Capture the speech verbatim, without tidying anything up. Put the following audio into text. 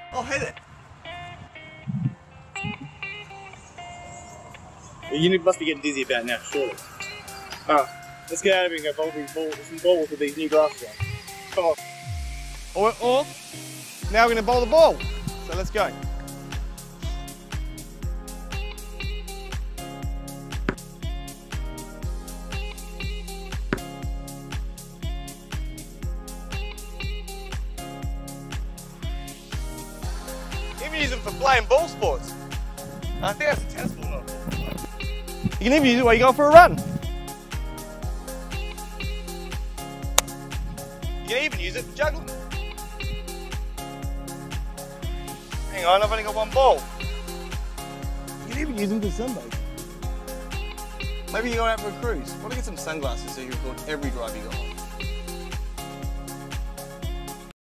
I'll hit it. You must be getting dizzy about now, surely. Alright, let's get out of here and go bowl ball, some balls with these new glasses on. Come on. Or, or now we're going to bowl the ball. So let's go. You can use them for playing ball sports. I think that's a tennis ball, not. You can even use it while you go for a run. You can even use it for juggling. Hang on, I've only got one ball. You can even use them for sunbathing. Maybe you're going out for a cruise. Why don't you get some sunglasses so you record every drive you got on?